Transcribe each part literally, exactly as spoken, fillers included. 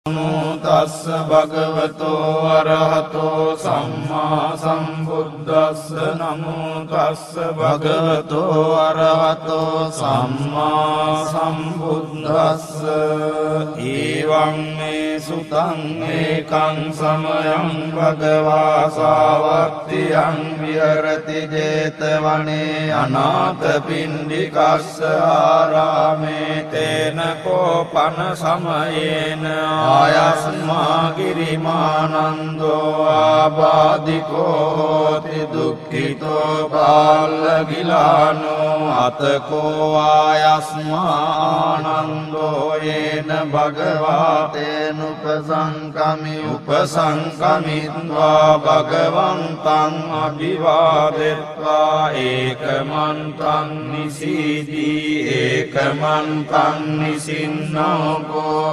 නමෝ තස්ස භගවතෝ අරහතෝ සම්මා සම්බුද්දස්ස නමෝ තස්ස භගවතෝ අරහතෝ සම්මා සම්බුද්දස්ස ඊවං මේ සුතං ඒකං සමයං භගවා සාවත්තියං විහෙරති 제තවනේ අනාථ පිණ්ඩිකස්ස ආරාමේ තේන කෝපන සමයේන ආයස්මා ගිරිමානන්දෝ ආබාධිකෝ හෝති දුක්ඛිතෝ බාලගිලානෝ අතකෝ ආයස්මා ආනන්දෝ යේන භගවා තේනුපසංකමි උපසංකමිත්වා භගවන්තං අභිවාදෙත්වා ඒකමන්තං නිසීදී ඒකමන්තං නිසින්නෝ කෝ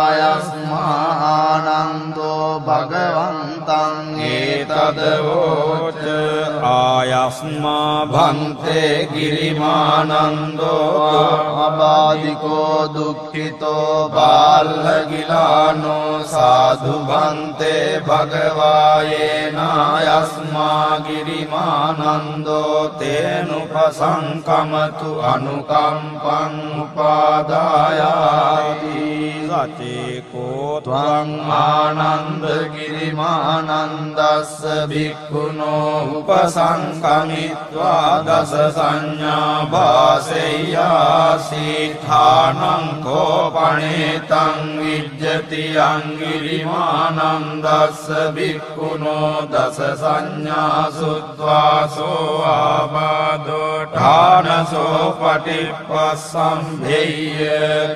ආයස්මානන්දෝ භගවන්තං ඒතදවෝච ආයස්මා භන්තේ ගිරිමානන්දෝ අබාධිකෝ දුක්ඛිතෝ බාලගිලානෝ සාදු භන්තේ භගවායේනායස්මා ගිරිමානන්දෝ තේනුපසංකමතු අනුකම්පං උපාදායාති සචේකෝ ත්වං ආනන්ද ගිරිමානන්දස්ස භික්ඛුනෝ උපසංකමිත්වා දස සංඥා භාසෙය්‍යාසි ථානං කෝපණේතං විජ්ජති අංගිරිමානන්දස්ස භික්ඛුනෝ දස සංඥා සුත්වාසෝ ආබාධෝ ඨානසෝ පටිප්පස්සම්භේය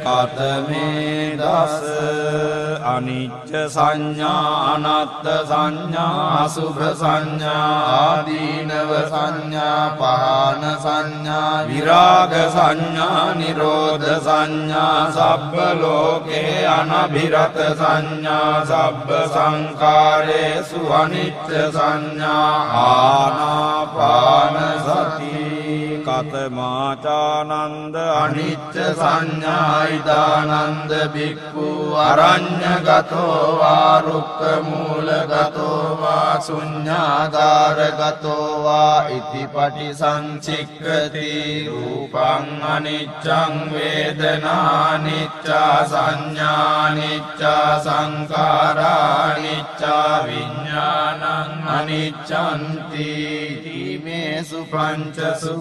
කතමේ දස අනිච්ච සංඥා අනත්ත සංඥා අසුභ සංඥා ආදීනව සංඥා පහන සංඥා විරාග සංඥා නිරෝධ සංඥා සබ්බ ලෝකේ අනභිරත සංඥා සබ්බ සංකාරේසු අනිච්ච සංඥා ආනාපාන සති කතමාචානන්ද අනිච්ච සංඥායිදානන්ද භික්ඛු අරඤ්ඤගතෝ වා රුක්ඛ මූලගතෝ වා ශුඤ්ඤාගාරගතෝ වා ඉතිපටි සංචික්ඛති රූපං අනිච්ඡං වේදනානිච්ඡා සංඥානිච්ඡා සංඛාරානිච්ඡා විඥානං අනිච්ඡන්ති මේසු පංච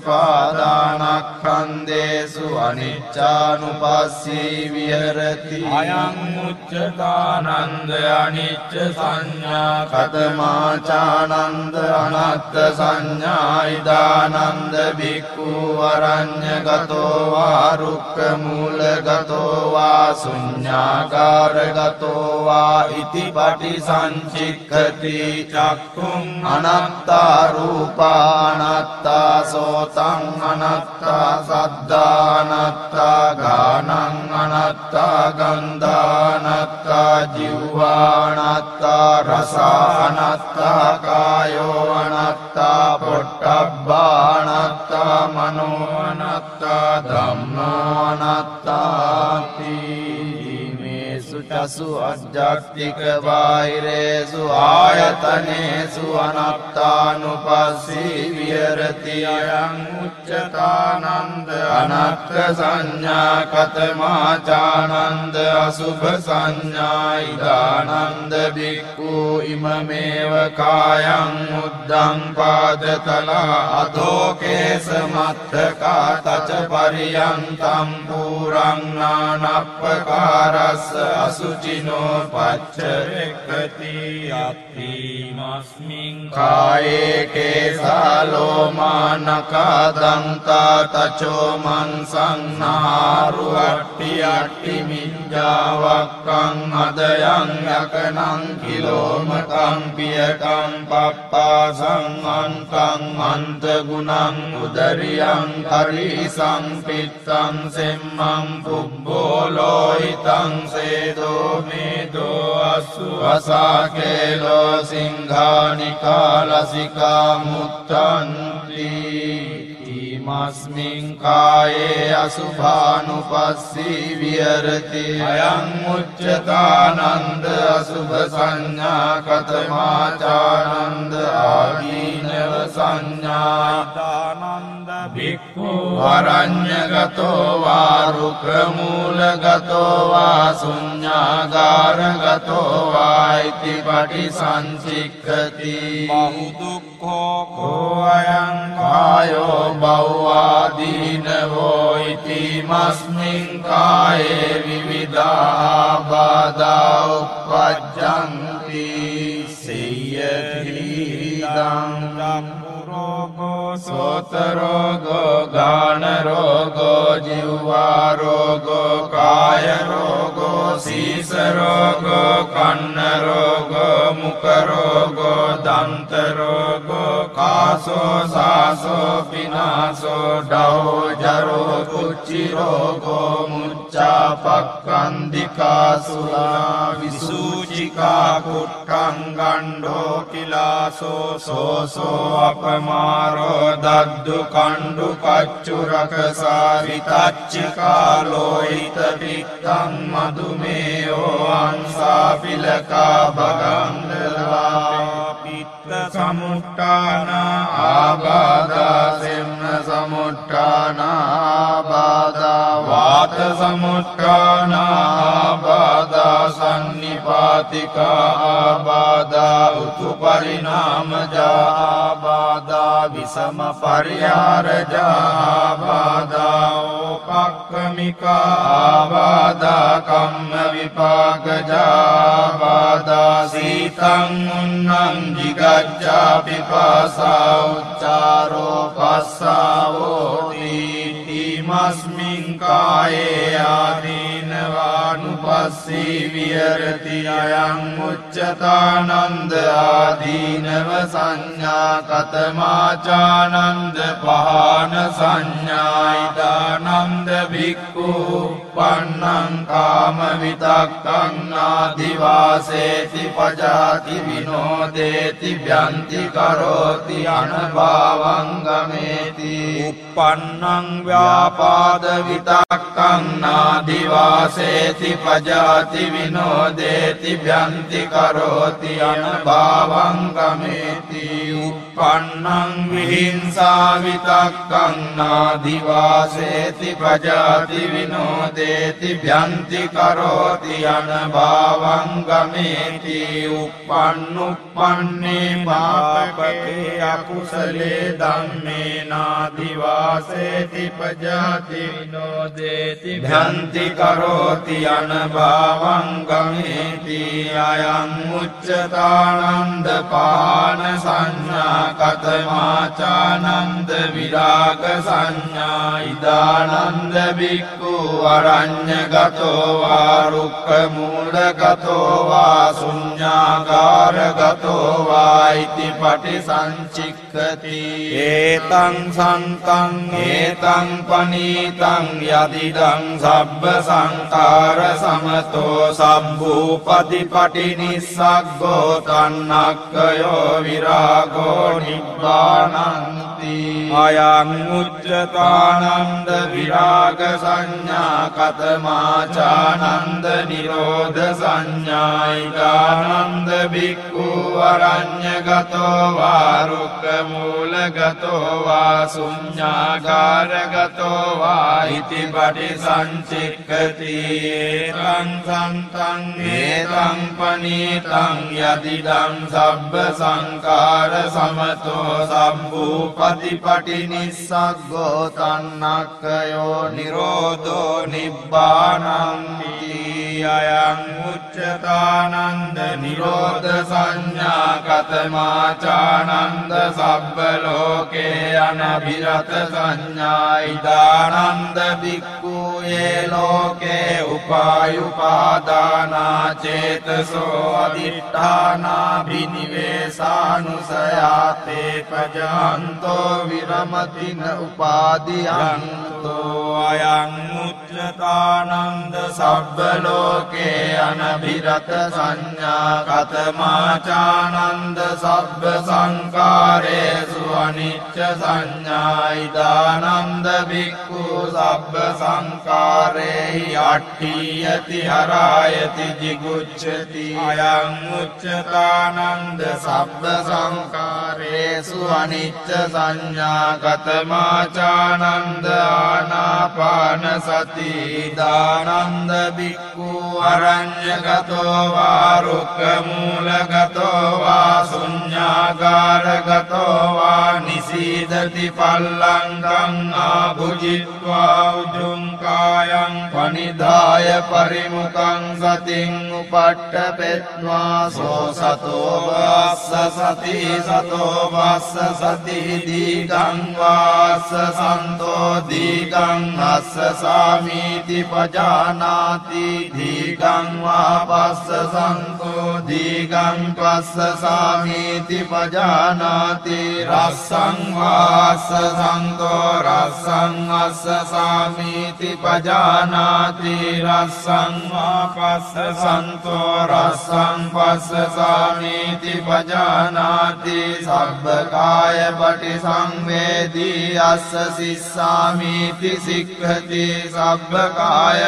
සුපාදානස්කන්ධේසු අනිච්ඡානුපස්සී විහෙරති අයං උච්චතානන්ද අනිච්ච සංඥා කතමාචානන්ද අනත්ත සංඥා ඉදානන්ද භික්ඛු අරඤ්ඤගතෝ වා රුක්ඛ මූලගතෝ වා ශුඤ්ඤාගාරගතෝ වා ඉතිපටි සංචික්ඛති චක්ඛුං අනත්තා රූපා අනත්තා සෝතං අනත්තා සද්දා අනත්තා ගානං අනත්තා ගන්ධා අනත්තා ජීවා අනත්තා රස අනත්තා කායෝ අනත්තා පොට්ටබ්බා අනත්තා මනෝ අනත්තා ධම්මෝ අනත්තාති චසු අජ්ජත්තික බාහිරේසු ආයතනේසු අනත්තානුපස්සී විහෙරති අයං උච්චතානන්ද අනත්ත සංඥා කතමාචානන්ද අසුභ සංඥා ඉදානන්ද භික්ඛු ඉමමේව කායං මුද්දං පාදතලා අදෝකේස මත්තකා තච පරියන්තං පුරං නානප්පකාරස්ස අසුචිනෝ පච්චරෙක්කති අත්ථීමස්මින් කායේ කේසාලෝමානකා දන්තා තචෝ මන්සං නාරු අට්ටි අට්ටි මිඤ්ඤාවක්ඛං අදයන් යකනං කිලෝමකං පියකං පප්පාසං අන්තං අන්ත ගුණං උදරියං කරිසං පිත්තං සෙම්මං පුබ්බෝලෝහිතං සේදෝ මේදෝ අසු අසාකේලෝ සිංහානිකා ලසිකා මුත්තන්ති මස්මින් කායේ අසුභානුපස්සී විහෙරති අයං උච්චතානන්ද අසුභ සංඥා කතමාචානන්ද ආදීනව සංඥායිතානන්ද භික්ඛු අරඤ්ඤගතෝ වා රුක්ඛමූලගතෝ වා ශුඤ්ඤාගාරගතෝ වා ඉති පටිසංසික්ඛති බහුදුක්ඛෝ කෝ අයං කායෝ බෞවාදීනවෝ ඉති මස්මින් කායේ විවිධා බාධා උප්පජ්ජන්ති සියතිදං රෝගෝ සෝත රෝගෝ ගාන රෝගෝ ජීවා රෝගෝ කාය රෝගෝ සීස රෝගෝ කන්න රෝගෝ මුඛ රෝගෝ දන්ත රෝගෝ කාසෝ සාසෝ පිනාසෝ ඩෝ ජරෝ කුච්චි රෝගෝ මුච්ඡා පක්ඛන්දිකා සුලා විසූචිකා කුට්ටං ගණ්ඩෝ කිලාසෝ සෝසෝ අපමාරෝ දද්දු කණ්ඩු කච්චු රකසා විතච්චිකා ලෝහිත පිත්තං මදුමේයෝ අංසා පිලකා භගන්දලා පිත්ත සමුට්ඨාන ආබාධා සෙම්න සමුට්ඨාන ආබාධා වාත සමුට්ඨාන ආබාධා සන්නිපාතිකා ආබාධා උතුපරිණාමජා ආබාධා විසම පරිහාරජා ආබාධා ඕපක්ඛමිකා ආබාධා කම්ම විපාකජා ආබාධා සීතං උන්නං ජිගච්ඡා පිපාසා උච්චාරෝ පස්සාවෝ මස්මින් කායේ ආදීනවානුපස්සී විහෙරති අයං උච්චතානන්ද ආදීනව සංඥා කතමාචානන්ද පහන සංඥායිදානන්ද භික්ඛු පන්නං කාම විතක්කං ආදිවාසේති පජාති විනෝදේති භ්‍යන්ති කරෝති අනභවං ගමේති uppannං ව්‍යාපාද විතක්කං නාදිවාසේති පජාති විනෝදේති භ්‍යන්ති කරෝති අනභවං ගමේති uppannං විහිංසා විතක්කං නාදිවාසේති පජාති විනෝදේති භ්‍යන්ති කරෝති අනභවං ගමේති uppannuppanne පාපකේ අකුසලේ ධම්මේ නාදිවාසේති පජාති විනෝදේති භ්‍යන්ති කරෝති අනභවං ගමේති අයං උච්චතානන්ද පාන සංඥා කතමාචානන්ද විරාග සංඥා ඉදානන්ද භික්ඛු අරඤ්ඤගතෝ වා රුක්ඛමූලගතෝ වා ශුඤ්ඤාගාරගතෝ වා ඉති පටිසංචික්ඛති ඒතං සන්තං ඒතං පනීතං යදිදං සබ්බ සංඛාර සමතෝ සම්භූපතිපටි නිස්සග්ගෝ තන්නක්ඛයෝ විරාගෝ නිබ්බානන්ති අයං උච්චතානන්ද විරාග සංඥා කතමාචානන්ද නිරෝධ සංඥායිකානන්ද භික්ඛු අරඤ්ඤගතෝ වා රුක්ඛමූලගතෝ වා ශුඤ්ඤාගාරගතෝ වා ඉති පටිසංචික්ඛති ඒතං සන්තං ඒතං පනීතං යදිදං සබ්බ සංඛාර සමතෝ සම්භූපතිපටි නිස්සග්ගෝ තන්නක්ඛයෝ නිරෝධෝ නිබ්බානන්ති අයං උච්චතානන්ද නිරෝධ සංඥා කතමාචානන්ද සබ්බ ලෝකේ අනබිරත සංඥා ඉදානන්ද භික්ඛු යේ ලෝකේ උපායුපාදානා චේතසෝ අදිඨානා බිනිවේසානුසයාතේ පජාන්තෝ විරමතින උපාදියන්තෝ අයං උච්ච මුච්චතානන්ද සබ්බ ලෝකේ අනබිරත සංඥා කතමාචානන්ද සබ්බ සංකාරේසු අනිච්ච සංඥා ඉදානන්ද බික්ඛු සබ්බ සංකාරේහි අට්ඨියති හරායති jigucchati අයං මුච්චතානන්ද සබ්බ සංකාරේසු අනිච්ච සංඥා කතමාචානන්ද ආනාපාන සති දානන්ද බික්ඛු අරඤ්ඤගතෝ වා රුක්ඛ මූලගතෝ වා ශුඤ්ඤාගාරගතෝ වා නිසීදති පල්ලංකං ආභුජිත්වා උජුං කායං පනිදාය පරිමුඛං සතින් උපට්ඨපෙත්වා සෝ සතෝ වාස්ස සති සතෝ වාස්ස සති දීගං වාස්ස සන්තෝ දීගං අස්ස සාමීති පජානාති දීගං වා පස්ස සන්තෝ දීගං පස්ස සාමීති පජානාති රස්සං වාස්ස සන්තෝ රස්සං අස්ස සාමීති පජානාති රස්සං වා පස්ස සන්තෝ රස්සං පස්ස සාමීති පජානාති සබ්බකාය පටිසංවේදී අස්ස සිස්සාමීති සික්ඛති සබ්බකාය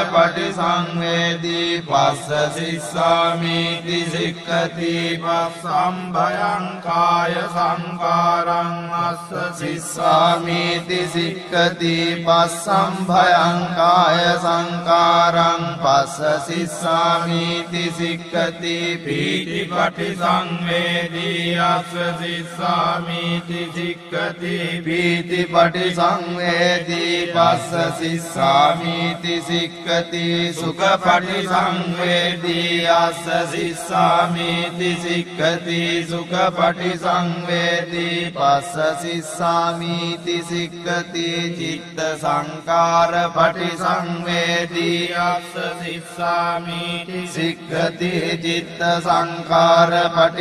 පටිසංවේදී පස්ස සිස්සාමීති සික්ඛති පස්සම්භයං කාය සංකාරං අස්ස සිස්සාමීති සික්ඛති පස්සම්භයං කාය සංකාරං පස්ස සිස්සාමීති සික්ඛති පීති පටිසංවේදී අස්ස සිස්සාමීති සික්ඛති පීති පටිසංවේදී පස්ස සිස්සාමීති සික්ඛති සුඛ පටිසංවේදී අස්ස සිස්සාමීති සික්ඛති සුඛ පටිසංවේදී පස්ස සිස්සාමීති සික්ඛති චිත්ත සංකාර පටිසංවේදී අස්ස සිස්සාමීති සික්ඛති චිත්ත සංකාර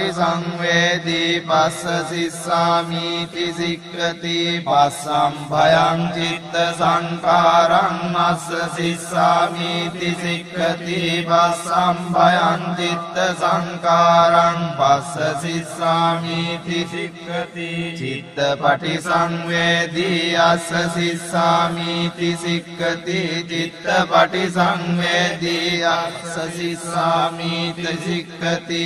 පටිසංවේදී පස්ස සිස්සාමීති සික්ඛති පස්සම් භයං චිත්ත සංකාරං අස්ස සිස්සාමීති සික්ඛති පස්සම් භයං චිත්ත සංකාරං පස්ස සිස්සාමීති සික්ඛති චිත්ත පටිසංවේදී අස්ස සිස්සාමීති සික්ඛති චිත්ත පටිසංවේදී අස්ස සිස්සාමීති සික්ඛති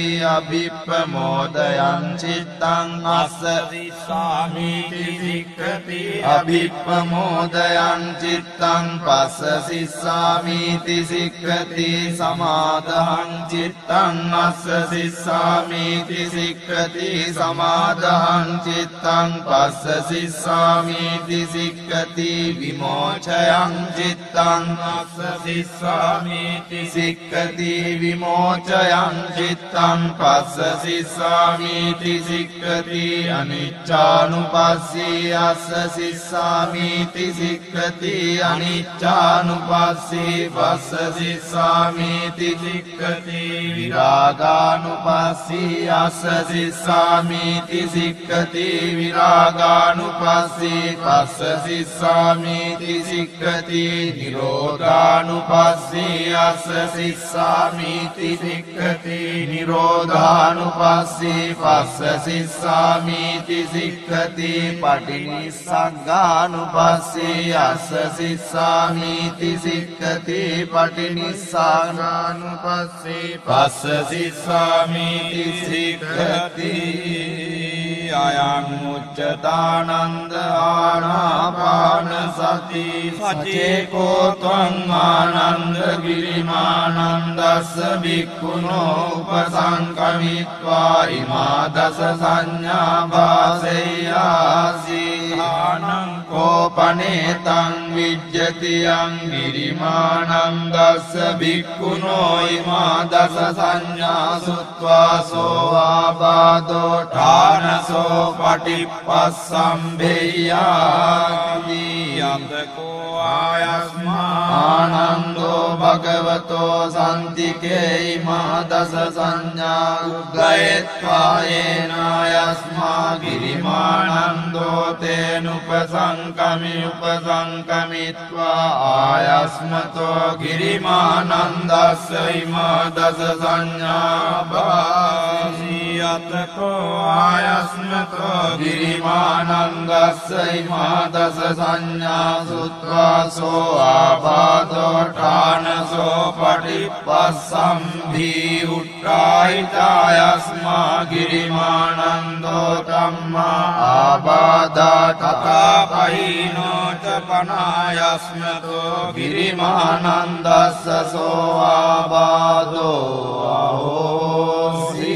අභිප්පමෝදයං චිත්තං අස්ස සිස්සාමීති සික්ඛති අභිප්පමෝදයං චිත්තං පස්ස සිස්සාමීති සික්ඛති සමාදහං චිත්තං අස්ස සිස්සාමීති සික්ඛති සමාදහං චිත්තං පස්ස සිස්සාමීති සික්ඛති විමෝචයං චිත්තං අස්ස සිස්සාමීති සික්ඛති විමෝචයං චිත්තං පස්ස සිස්සාමීති සික්ඛති අනිච්චානුපස්සී අස්ස සිස්සාමීති සික්ඛති අනිච්චානුපස්සී පස්ස සිස්සාමීති සික්ඛති විරාගානුපස්සී අස්ස සිස්සාමීති සික්ඛති විරාගානුපස්සී පස්ස සිස්සාමීති සික්ඛති නිරෝධානුපස්සී අස්ස සිස්සාමීති සික්ඛති නිරෝධානුපස්සී පස්ස සිස්සාමීති සික්ඛති පටිනිස්සග්ගානුපස්සී අස්ස සිස්සාමීති සික්ඛති පටිනිස්සග්ගානුපස්සී පස්ස සිස්සාමීති සික්ඛති අයං උච්චතානන්ද ආනාපාන සති සචේකෝ ත්වං ආනන්ද ගිරිමානන්දස්ස බික්ඛුනෝ උපසංකමිත්වා ඉමා දස සංඥා භාසෙය්‍යාසි ආනං කෝපනේතං විජ්ජති යං ගිරිමානන්දස්ස බික්ඛුනෝ ඉමා දස සංඥා සුත්වා සෝ ආබාධෝ ඨානසෝ පටිප්පස්සම්භේයාති යතකෝ ආයස්මානන්දෝ භගවතෝ සන්තිකේ මා දස සංඥා උද්ගයත්වා යේනායස්මා ගිරිමානන්දෝ තේනුපසංකමි උපසංකමිත්වා ආයස්මතෝ ගිරිමානන්දස්ස ඉමා දස සංඥා භාසී යතකෝ ආයස්මතෝ ගිරිමානන්දස්ස ඉමා දස සංඥා සුත්වාසෝ ආබාධෝ ඨානසෝ පටිපස්සම්භී උට්ඨායිතායස්මා ගිරිමානන්දෝ ධම්මා ආබාධා තථාපහිනෝ ච පනායස්මතෝ ගිරිමානන්දස්ස සෝ ආබාධෝ අහෝසි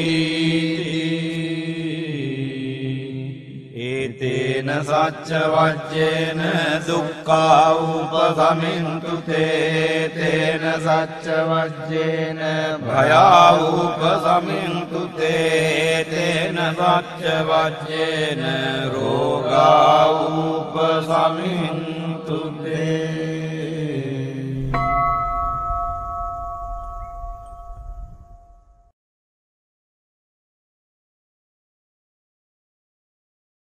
ඒතේන සච්ච වජ්ජේන දුක්ඛා උපසමින්තු තේ තේන සච්ච වජ්ජේන භයා උපසමින්තු තේ තේන සච්ච වජ්ජේන රෝගා උපසමින්තු තේ